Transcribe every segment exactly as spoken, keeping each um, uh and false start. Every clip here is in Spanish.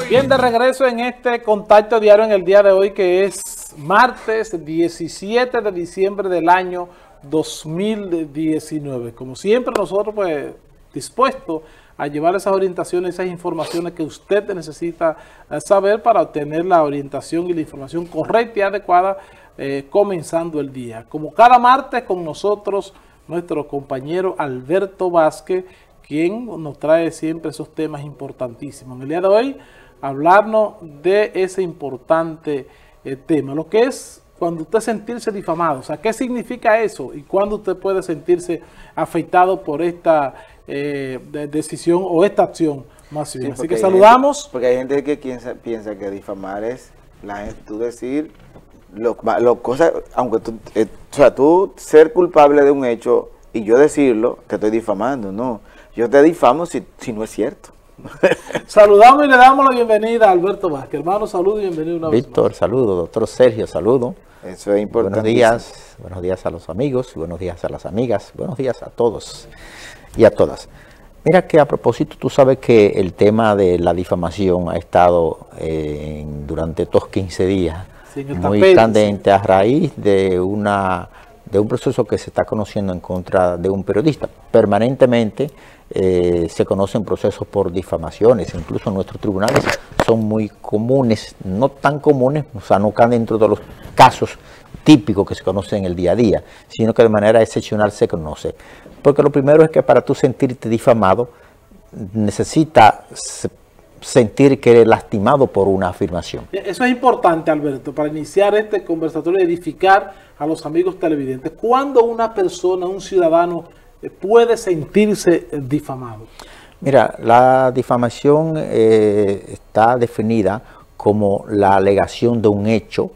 Bien, de regreso en este contacto diario en el día de hoy, que es martes diecisiete de diciembre del año dos mil diecinueve. Como siempre, nosotros pues dispuestos a llevar esas orientaciones, esas informaciones que usted necesita saber para obtener la orientación y la información correcta y adecuada eh, comenzando el día. Como cada martes con nosotros, nuestro compañero Alberto Vázquez, quien nos trae siempre esos temas importantísimos. En el día de hoy, hablarnos de ese importante eh, tema, lo que es cuando usted sentirse difamado, o sea, ¿qué significa eso? Y cuándo usted puede sentirse afectado por esta eh, de decisión o esta acción más bien. Sí, así que saludamos. Gente, porque hay gente que piensa, piensa que difamar es la gente, tú decir, lo, lo cosa, aunque tú, eh, o sea, tú ser culpable de un hecho y yo decirlo, te estoy difamando, no. Yo te difamo si, si no es cierto. Saludamos y le damos la bienvenida a Alberto Vázquez. Hermano, saludo y bienvenido una vez Víctor, más. saludo. Doctor Sergio, saludo. Eso es importante. Buenos días, buenos días a los amigos, buenos días a las amigas, buenos días a todos y a todas. Mira que a propósito, tú sabes que el tema de la difamación ha estado eh, durante estos quince días sí, muy tapete, candente sí. a raíz de una... de un proceso que se está conociendo en contra de un periodista. Permanentemente eh, se conocen procesos por difamaciones, incluso nuestros tribunales son muy comunes, no tan comunes, o sea, no caen dentro de los casos típicos que se conocen en el día a día, sino que de manera excepcional se conoce. Porque lo primero es que para tú sentirte difamado, necesitas sentir que eres lastimado por una afirmación. Eso es importante, Alberto, para iniciar este conversatorio y edificar a los amigos televidentes. ¿Cuándo una persona, un ciudadano, puede sentirse difamado? Mira, la difamación eh, está definida como la alegación de un hecho,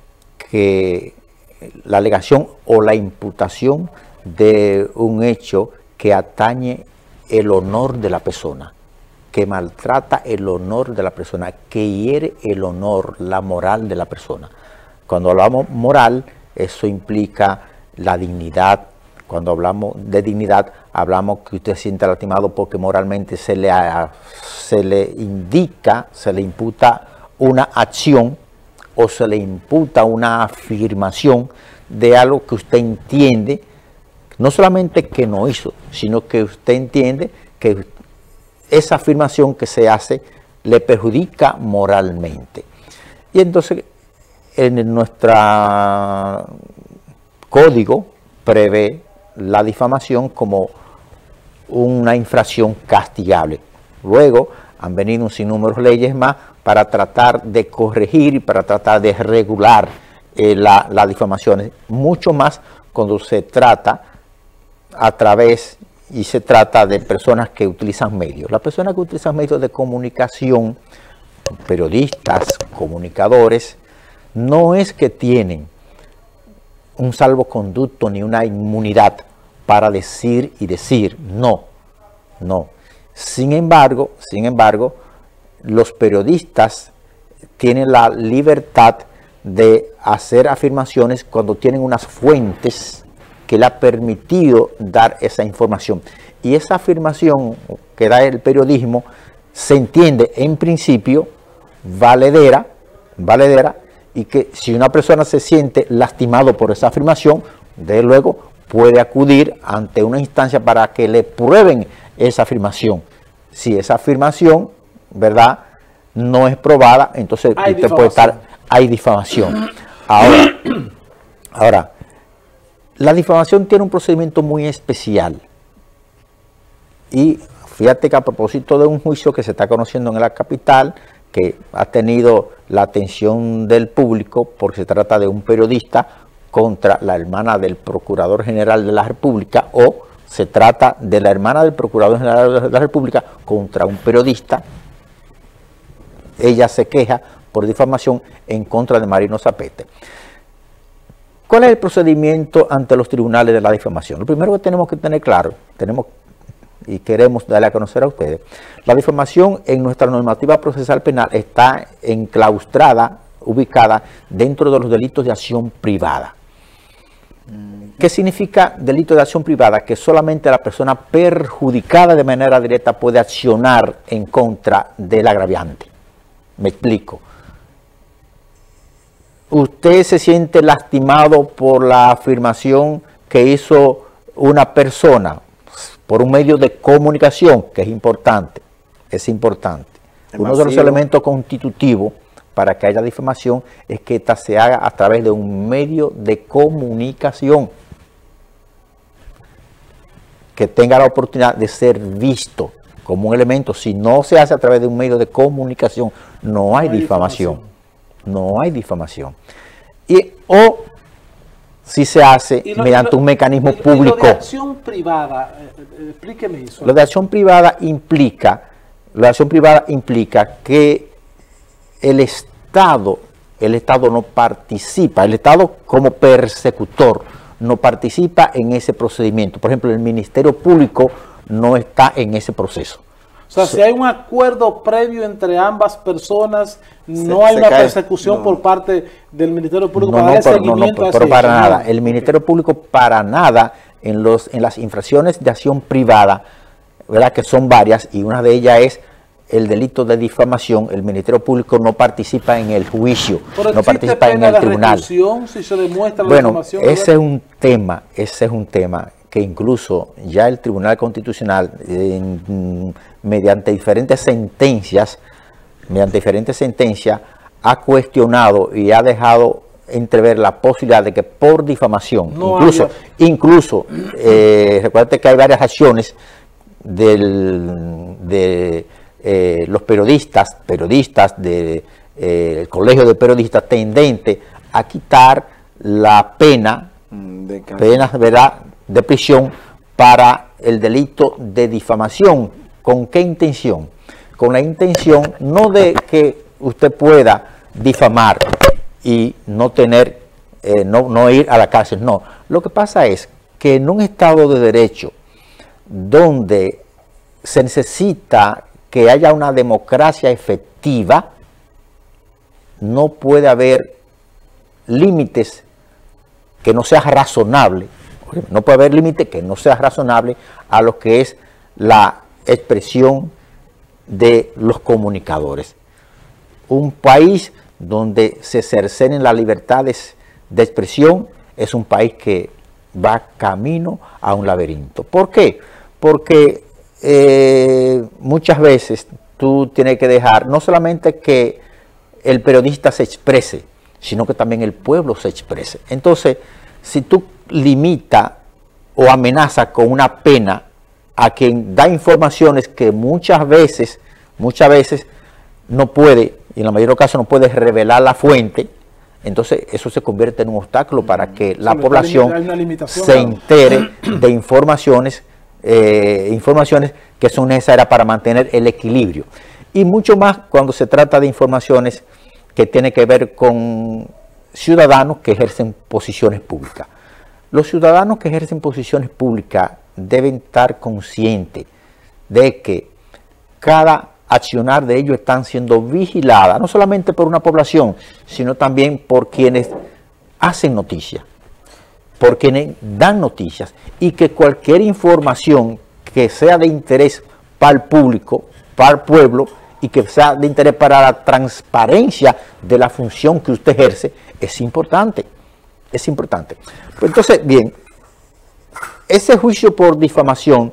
que la alegación o la imputación de un hecho que atañe el honor de la persona, que maltrata el honor de la persona, que hiere el honor, la moral de la persona. Cuando hablamos moral, eso implica la dignidad. Cuando hablamos de dignidad, hablamos que usted se siente lastimado porque moralmente se le, se le indica, se le imputa una acción o se le imputa una afirmación de algo que usted entiende, no solamente que no hizo, sino que usted entiende que esa afirmación que se hace le perjudica moralmente. Y entonces, en nuestro código prevé la difamación como una infracción castigable. Luego han venido un sinnúmero de leyes más para tratar de corregir y para tratar de regular eh, la, la difamación. Mucho más cuando se trata a través y se trata de personas que utilizan medios. Las personas que utilizan medios de comunicación, periodistas, comunicadores, no es que tienen un salvoconducto ni una inmunidad para decir y decir, no, no. Sin embargo, sin embargo, los periodistas tienen la libertad de hacer afirmaciones cuando tienen unas fuentes que le ha permitido dar esa información. Y esa afirmación que da el periodismo se entiende en principio valedera, valedera, y que si una persona se siente lastimado por esa afirmación, de luego puede acudir ante una instancia para que le prueben esa afirmación. Si esa afirmación, ¿verdad?, no es probada, entonces hay usted puede estar, hay difamación. Ahora, ahora, la difamación tiene un procedimiento muy especial. Y fíjate que a propósito de un juicio que se está conociendo en la capital, que ha tenido la atención del público porque se trata de un periodista contra la hermana del Procurador General de la República, o se trata de la hermana del Procurador General de la República contra un periodista. Ella se queja por difamación en contra de Marino Zapete. ¿Cuál es el procedimiento ante los tribunales de la difamación? Lo primero que tenemos que tener claro, tenemos y queremos darle a conocer a ustedes, la difamación en nuestra normativa procesal penal está enclaustrada, ubicada dentro de los delitos de acción privada. ¿Qué significa delito de acción privada? Que solamente la persona perjudicada de manera directa puede accionar en contra del agraviante. Me explico. Usted se siente lastimado por la afirmación que hizo una persona por un medio de comunicación, que es importante, es importante. Es Uno masivo. de los elementos constitutivos para que haya difamación es que esta se haga a través de un medio de comunicación que tenga la oportunidad de ser visto como un elemento. Si no se hace a través de un medio de comunicación, no hay, no hay difamación. difamación. No hay difamación. Y, o si se hace lo, mediante lo, un mecanismo y, público. Y lo de acción privada, eh, explíqueme eso. Lo de acción privada implica, lo de acción privada implica que el Estado, el Estado no participa, el Estado como persecutor no participa en ese procedimiento. Por ejemplo, el Ministerio Público no está en ese proceso. O sea, si hay un acuerdo previo entre ambas personas, no se, hay se una cae, persecución no. por parte del Ministerio Público no, para no, dar pero, seguimiento no, no, a pero ese para hecho. nada. El Ministerio Público para nada en los en las infracciones de acción privada, ¿verdad? Que son varias, y una de ellas es el delito de difamación. El Ministerio Público no participa en el juicio, pero no participa en el tribunal. Si se demuestra la bueno, difamación, ese es un tema, ese es un tema que incluso ya el Tribunal Constitucional, eh, mediante diferentes sentencias, mediante diferentes sentencias, ha cuestionado y ha dejado entrever la posibilidad de que por difamación, no incluso, haya... incluso eh, recuerden que hay varias acciones del, de eh, los periodistas, periodistas del de, eh, Colegio de Periodistas tendente a quitar la pena, de penas, ¿verdad?, de prisión para el delito de difamación. ¿Con qué intención? Con la intención no de que usted pueda difamar y no tener, eh, no, no ir a la cárcel, no. Lo que pasa es que en un Estado de Derecho donde se necesita que haya una democracia efectiva, no puede haber límites que no sea razonable. No puede haber límite que no sea razonable a lo que es la expresión de los comunicadores. Un país donde se cercenen las libertades de expresión es un país que va camino a un laberinto. ¿Por qué? Porque eh, muchas veces tú tienes que dejar no solamente que el periodista se exprese, sino que también el pueblo se exprese. Entonces, si tú limita o amenaza con una pena a quien da informaciones que muchas veces, muchas veces no puede, y en la mayoría de los casos no puede revelar la fuente, entonces eso se convierte en un obstáculo para que la sí, población se entere de informaciones, eh, informaciones que son necesarias para mantener el equilibrio. Y mucho más cuando se trata de informaciones que tienen que ver con ciudadanos que ejercen posiciones públicas. Los ciudadanos que ejercen posiciones públicas deben estar conscientes de que cada accionar de ellos están siendo vigiladas, no solamente por una población, sino también por quienes hacen noticias, por quienes dan noticias, y que cualquier información que sea de interés para el público, para el pueblo, y que sea de interés para la transparencia de la función que usted ejerce, es importante. Es importante. Pues entonces, bien, ese juicio por difamación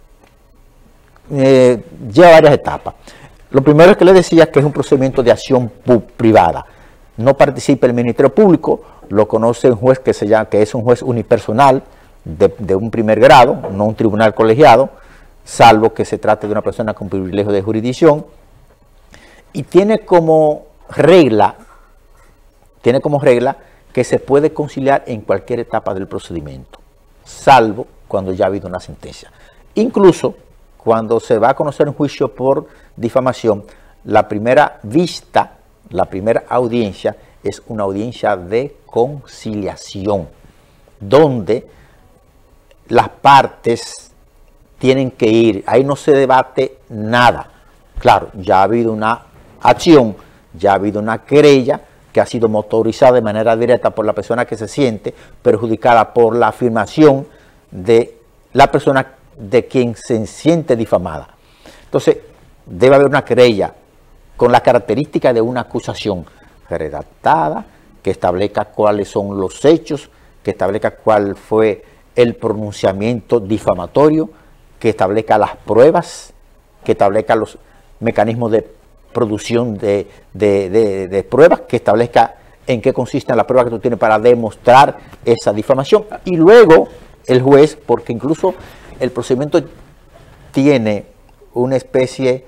eh, lleva varias etapas. Lo primero es que le decía que es un procedimiento de acción privada. No participa el Ministerio Público, lo conoce un juez que se llama, que es un juez unipersonal de, de un primer grado, no un tribunal colegiado, salvo que se trate de una persona con privilegio de jurisdicción, y tiene como regla, tiene como regla que se puede conciliar en cualquier etapa del procedimiento, salvo cuando ya ha habido una sentencia. Incluso cuando se va a conocer un juicio por difamación, la primera vista, la primera audiencia es una audiencia de conciliación, donde las partes tienen que ir, ahí no se debate nada. Claro, ya ha habido una acción, ya ha habido una querella que ha sido motorizada de manera directa por la persona que se siente perjudicada por la afirmación de la persona de quien se siente difamada. Entonces, debe haber una querella con la característica de una acusación redactada, que establezca cuáles son los hechos, que establezca cuál fue el pronunciamiento difamatorio, que establezca las pruebas, que establezca los mecanismos de producción de, de, de, de pruebas, que establezca en qué consiste la prueba que tú tienes para demostrar esa difamación. Y luego el juez, porque incluso el procedimiento tiene una especie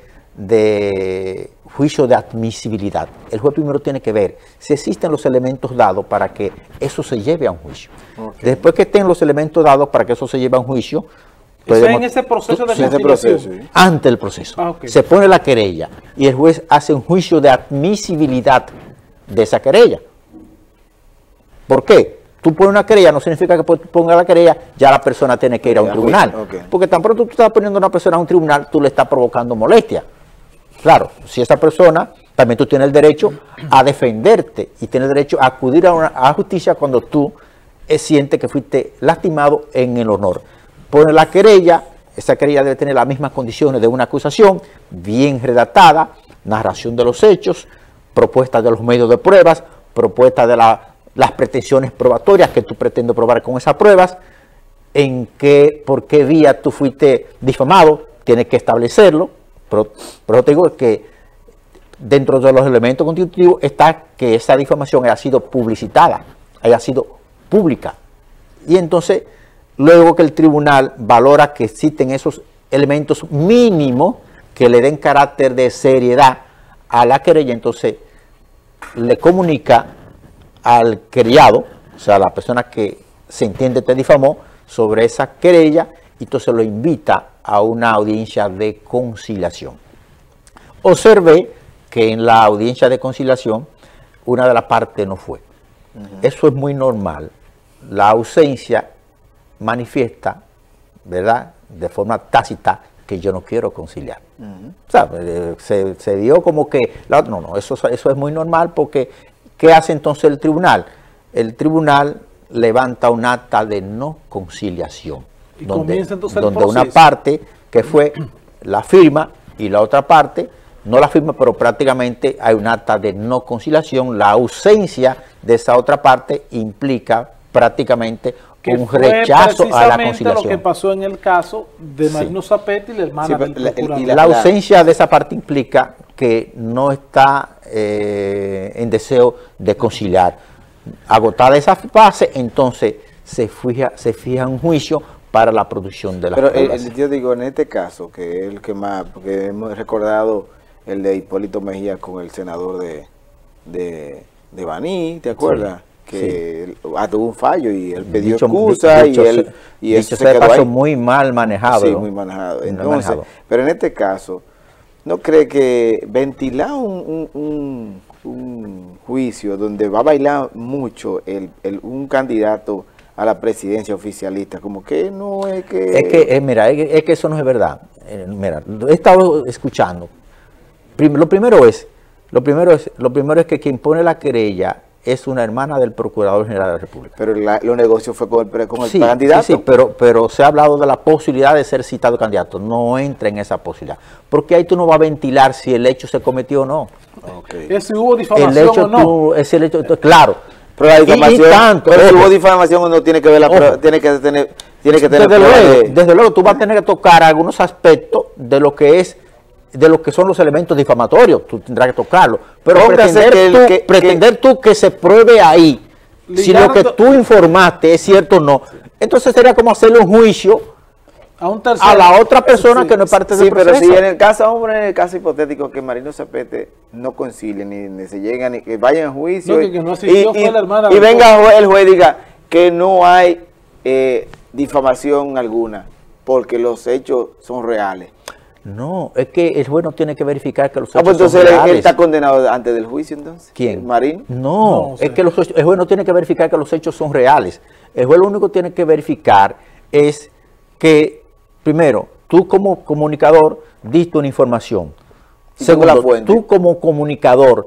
de juicio de admisibilidad. El juez primero tiene que ver si existen los elementos dados para que eso se lleve a un juicio. Okay. Después que estén los elementos dados para que eso se lleve a un juicio, eso es en ese proceso de conciliación. Sí. Ante el proceso. Ah, okay. Se pone la querella y el juez hace un juicio de admisibilidad de esa querella. ¿Por qué? Tú pones una querella, no significa que ponga la querella, ya la persona tiene que ir a un tribunal. Okay. Porque tan pronto tú estás poniendo a una persona a un tribunal, tú le estás provocando molestia. Claro, si esa persona, también tú tienes el derecho a defenderte y tienes el derecho a acudir a, una, a justicia cuando tú eh, sientes que fuiste lastimado en el honor. Pone la querella, esa querella debe tener las mismas condiciones de una acusación, bien redactada, narración de los hechos, propuesta de los medios de pruebas, propuesta de la, las pretensiones probatorias que tú pretendes probar con esas pruebas, en qué, por qué día tú fuiste difamado, tienes que establecerlo. Pero, pero te digo que dentro de los elementos constitutivos está que esa difamación haya sido publicitada, haya sido pública. Y entonces, luego que el tribunal valora que existen esos elementos mínimos que le den carácter de seriedad a la querella, entonces le comunica al querellado, o sea, a la persona que se entiende te difamó, sobre esa querella, y entonces lo invita a una audiencia de conciliación. Observé que en la audiencia de conciliación una de las partes no fue. Uh-huh. Eso es muy normal. La ausencia manifiesta, ¿verdad?, de forma tácita, que yo no quiero conciliar. Uh-huh. O sea, se, se dio como que, la, no, no, eso, eso es muy normal, porque ¿qué hace entonces el tribunal? El tribunal levanta un acta de no conciliación. Y donde, comienza entonces donde el una parte que fue la firma y la otra parte no la firma, pero prácticamente hay un acta de no conciliación. La ausencia de esa otra parte implica prácticamente que un rechazo a la conciliación. Lo que pasó en el caso de Marino Zapetti y la hermana sí, del procurador. La, la, la ausencia de esa parte implica que no está eh, en deseo de conciliar. Agotada esa fase, entonces se fija, se fija un juicio para la producción de las Pero pruebas. el, yo digo, en este caso, que es el que más, porque hemos recordado el de Hipólito Mejía con el senador de, de, de Baní, ¿te acuerdas? Sí, que sí. Ah, tuvo un fallo y él pidió dicho, excusa dicho, y él y dicho se quedó ahí. Muy mal manejado. Sí, ¿no? muy manejado. Entonces, muy manejado. Pero en este caso, ¿no cree que ventilar un, un, un, un juicio donde va a bailar mucho el, el, un candidato a la presidencia oficialista, como que no es que... Es que, eh, mira, es, es que eso no es verdad. Eh, mira, he estado escuchando. Prim, lo primero es, lo primero es, lo primero es que quien pone la querella es una hermana del Procurador General de la República. Pero la, los negocios fue con el, con el sí, candidato. Sí, sí, pero, pero se ha hablado de la posibilidad de ser citado candidato. No entra en esa posibilidad. Porque ahí tú no vas a ventilar si el hecho se cometió o no. Okay. Es si hubo difamación el hecho o no. Tú, es el hecho, claro. Pero la difamación, y, y tanto, pero si hubo difamación uno tiene que ver la prueba, tiene que tener, tiene que tener desde luego, de... desde luego tú vas a tener que tocar algunos aspectos de lo que es, de lo que son los elementos difamatorios, tú tendrás que tocarlo. Pero pretender, que el, tú, que, pretender que, tú que se pruebe ahí, si lo que tú informaste es cierto o no, entonces sería como hacerle un juicio a, un tercero, a la otra persona sí, que no es parte sí, del proceso. Sí, pero si en el caso, hombre, en el caso hipotético que Marino Zapetti no concilie, ni, ni se lleguen, ni que vayan a juicio, no, y, que no asistió, y, fue la hermana y venga juez, el juez diga que no hay eh, difamación alguna, porque los hechos son reales. No, es que el juez no tiene que verificar que los hechos ah, pues entonces son él, reales. él está condenado antes del juicio, entonces. ¿Quién? ¿Marín? No, no es sí. que los, el juez no tiene que verificar que los hechos son reales. El juez lo único que tiene que verificar es que, primero, tú como comunicador diste una información. Segundo, la fuente. Tú como comunicador,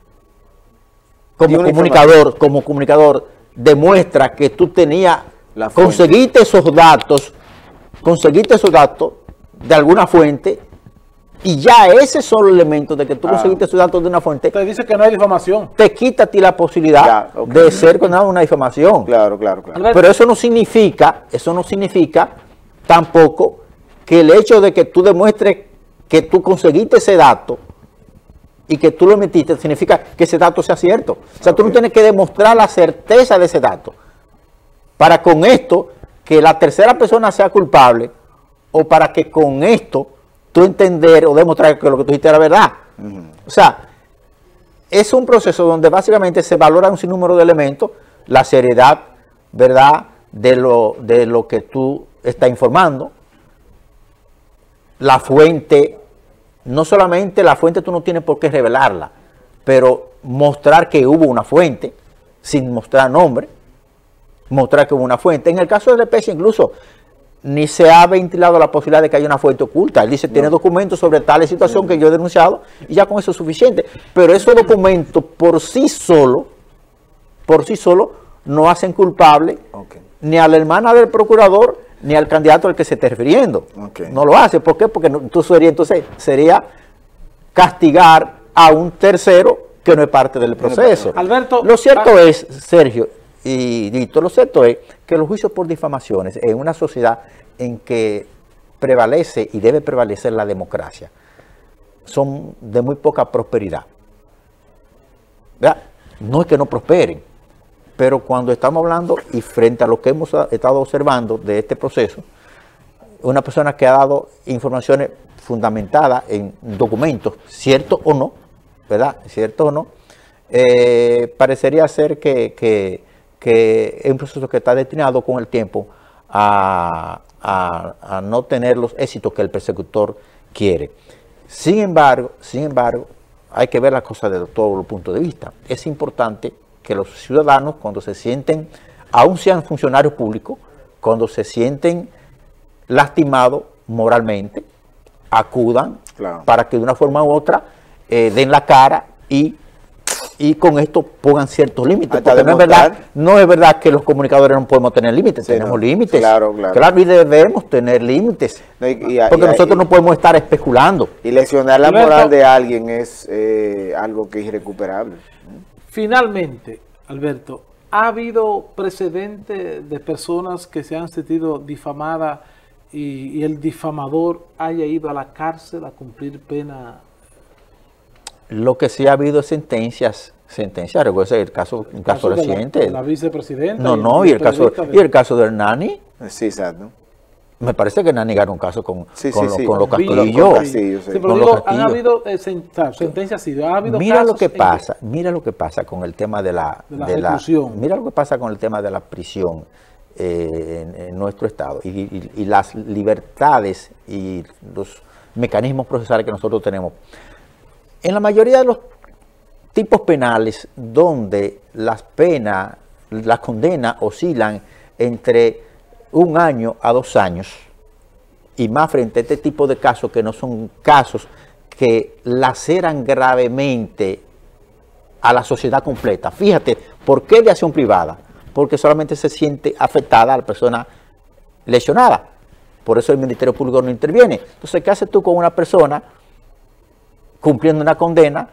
como comunicador, como comunicador, demuestra que tú tenías, conseguiste esos datos, conseguiste esos datos de alguna fuente y ya ese solo elemento de que tú ah. conseguiste sus datos de una fuente, te dice que no hay difamación, te quita a ti la posibilidad ya, okay. de ser condenado a una difamación. Claro, claro, claro. Pero eso no significa, eso no significa tampoco que el hecho de que tú demuestres que tú conseguiste ese dato y que tú lo emitiste, significa que ese dato sea cierto. O sea, okay. tú no tienes que demostrar la certeza de ese dato para con esto que la tercera persona sea culpable o para que con esto tú entender o demostrar que lo que tú dijiste era verdad. Uh-huh. O sea, es un proceso donde básicamente se valora un sinnúmero de elementos, la seriedad, ¿verdad?, de lo, de lo que tú estás informando, la fuente, no solamente la fuente tú no tienes por qué revelarla, pero mostrar que hubo una fuente, sin mostrar nombre, mostrar que hubo una fuente. En el caso de Lepech incluso, ni se ha ventilado la posibilidad de que haya una fuente oculta. Él dice, no. tiene documentos sobre tal situación sí. que yo he denunciado y ya con eso es suficiente. Pero esos documentos por sí solo, por sí solo, no hacen culpable okay. ni a la hermana del procurador ni al candidato al que se esté refiriendo. Okay. No lo hace. ¿Por qué? Porque no, tú sería, entonces sería castigar a un tercero que no es parte del proceso. Alberto, lo cierto ah, es, Sergio y Dito, lo cierto es que los juicios por difamaciones en una sociedad en que prevalece y debe prevalecer la democracia son de muy poca prosperidad. ¿Verdad? No es que no prosperen, pero cuando estamos hablando y frente a lo que hemos estado observando de este proceso, una persona que ha dado informaciones fundamentadas en documentos, cierto o no, ¿verdad? Cierto o no, eh, parecería ser que, que, que es un proceso que está destinado con el tiempo a, a, a no tener los éxitos que el persecutor quiere. Sin embargo, sin embargo, hay que ver las cosas desde todos los puntos de vista. Es importante que los ciudadanos, cuando se sienten, aun sean funcionarios públicos, cuando se sienten lastimados moralmente, acudan claro. para que de una forma u otra eh, den la cara y, y con esto pongan ciertos límites. Porque no es, verdad, no es verdad que los comunicadores no podemos tener límites, sí, tenemos no. límites. Claro, claro. Claro, y debemos tener límites. No, y, y, porque y, nosotros y, no podemos estar especulando. Y lesionar la moral Alberto, de alguien es eh, algo que es irrecuperable. Finalmente, Alberto, ¿ha habido precedentes de personas que se han sentido difamadas y, y el difamador haya ido a la cárcel a cumplir pena? Lo que sí ha habido es sentencias, sentencias, recuerda el caso, el caso, caso reciente. De la, la vicepresidenta. No, no, y el caso, de... y el caso de Hernani. Sí, exacto. Me parece que Hernani ganó un caso con, sí, con, sí, lo, sí. con los Castillo. Con Castillo, sí. Sí, pero digo, han habido eh, sentencias, sí, ha habido mira casos lo que pasa, que... mira lo que pasa con el tema de la, de la de reclusión. La, mira lo que pasa con el tema de la prisión eh, en, en nuestro estado y, y, y las libertades y los mecanismos procesales que nosotros tenemos. En la mayoría de los tipos penales donde las penas, las condenas oscilan entre un año a dos años, y más frente a este tipo de casos que no son casos que laceran gravemente a la sociedad completa. Fíjate, ¿por qué de acción privada? Porque solamente se siente afectada a la persona lesionada. Por eso el Ministerio Público no interviene. Entonces, ¿qué haces tú con una persona cumpliendo una condena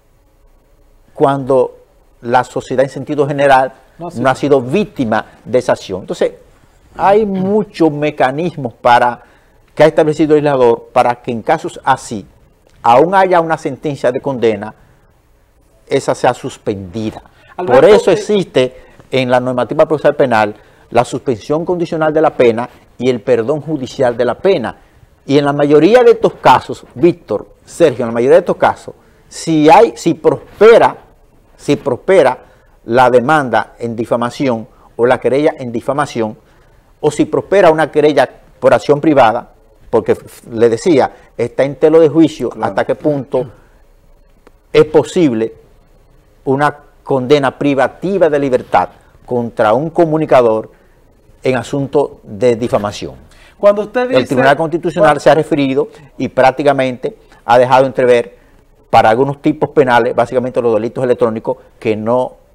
cuando la sociedad en sentido general no, sí. no ha sido víctima de esa acción? Entonces, hay muchos mecanismos para que ha establecido el legislador para que en casos así, aún haya una sentencia de condena, esa sea suspendida. Alberto, por eso existe en la normativa procesal penal la suspensión condicional de la pena y el perdón judicial de la pena. Y en la mayoría de estos casos, Víctor, Sergio, en la mayoría de estos casos, si hay, si prospera, si prospera la demanda en difamación o la querella en difamación, o si prospera una querella por acción privada, porque le decía, está en telo de juicio claro. hasta qué punto es posible una condena privativa de libertad contra un comunicador en asunto de difamación. Cuando usted dice, el Tribunal Constitucional cuando... se ha referido y prácticamente ha dejado entrever para algunos tipos penales, básicamente los delitos electrónicos, que no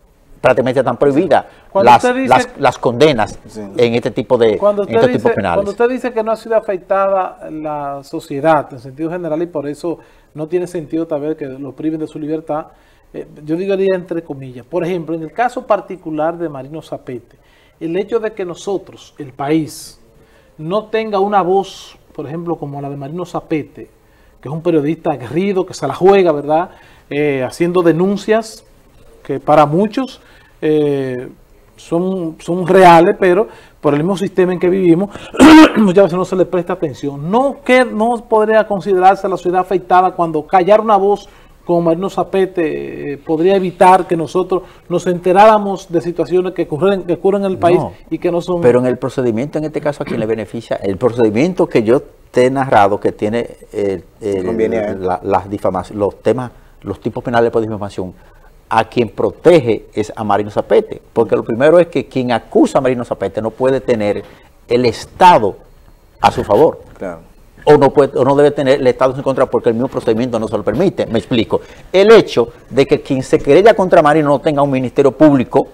prácticamente están prohibidas las, dice, las, las condenas sí. en este tipo de cuando usted estos dice, tipos penales. Cuando usted dice que no ha sido afectada la sociedad en sentido general y por eso no tiene sentido tal vez que lo priven de su libertad, eh, yo diría entre comillas. Por ejemplo, en el caso particular de Marino Zapete, el hecho de que nosotros, el país, no tenga una voz, por ejemplo, como la de Marino Zapete, que es un periodista aguerrido, que se la juega, ¿verdad?, eh, haciendo denuncias que para muchos eh, son, son reales, pero por el mismo sistema en que vivimos, muchas veces no se le presta atención. No, que, no podría considerarse la sociedad afectada cuando callar una voz como Marino Zapete eh, podría evitar que nosotros nos enteráramos de situaciones que ocurren, que ocurren en el país no, y que no son... Pero en el procedimiento, en este caso, ¿a quién le beneficia? El procedimiento que yo te he narrado, que tiene eh, eh, la, las difamaciones, los temas, los tipos penales por difamación, a quien protege es a Marino Zapete, porque lo primero es que quien acusa a Marino Zapete no puede tener el Estado a su favor. Claro. O no, puede, o no debe tener el Estado en su contra porque el mismo procedimiento no se lo permite. Me explico. El hecho de que quien se querella contra Marino no tenga un ministerio público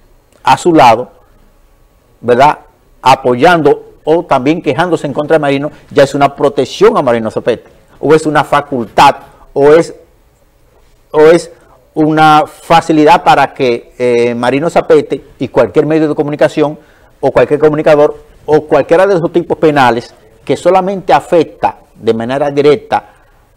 a su lado, ¿verdad?, apoyando o también quejándose en contra de Marino, ya es una protección a Marino Zapete, o es una facultad, o es, o es una facilidad para que eh, Marino Zapete y cualquier medio de comunicación, o cualquier comunicador, o cualquiera de esos tipos penales, que solamente afecta de manera directa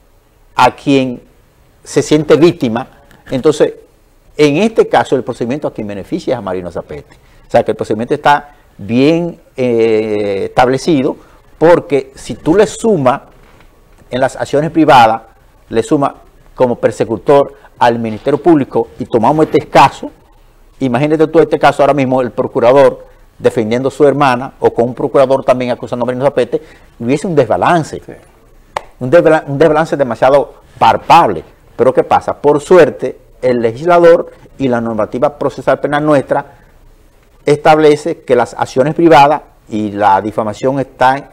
a quien se siente víctima. Entonces, en este caso, el procedimiento a quien beneficia es a Marino Zapete. O sea, que el procedimiento está bien eh, establecido, porque si tú le sumas en las acciones privadas, le sumas como persecutor al Ministerio Público y tomamos este caso, imagínate tú este caso ahora mismo, el procurador defendiendo a su hermana, o con un procurador también acusando a Marino Zapete, hubiese un desbalance. Sí. Un, desbalance un desbalance demasiado palpable. Pero ¿qué pasa? Por suerte, el legislador y la normativa procesal penal nuestra establece que las acciones privadas y la difamación está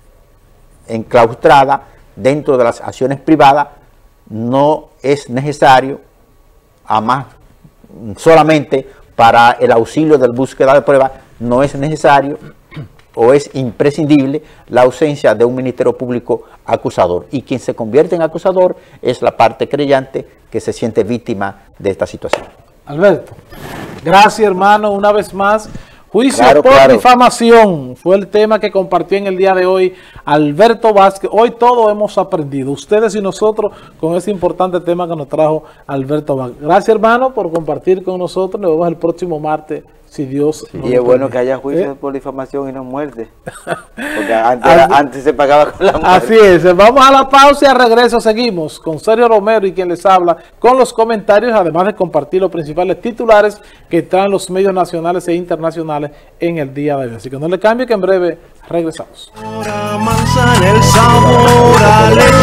enclaustrada dentro de las acciones privadas. No es necesario, además, solamente para el auxilio de la búsqueda de pruebas, no es necesario o es imprescindible la ausencia de un ministerio público acusador. Y quien se convierte en acusador es la parte creyente que se siente víctima de esta situación. Alberto, gracias hermano, una vez más. Juicio claro, por claro. difamación fue el tema que compartió en el día de hoy Alberto Vázquez. Hoy todos hemos aprendido, ustedes y nosotros, con ese importante tema que nos trajo Alberto Vázquez. Gracias hermano por compartir con nosotros. Nos vemos el próximo martes, si Dios sí. Y es bueno que haya juicio ¿Eh? por difamación y no muerte. Porque antes, era, antes se pagaba con la muerte. Así es. Vamos a la pausa y al regreso seguimos con Sergio Romero y quien les habla con los comentarios, además de compartir los principales titulares que traen los medios nacionales e internacionales en el día de hoy. Así que no le cambie, que en breve regresamos.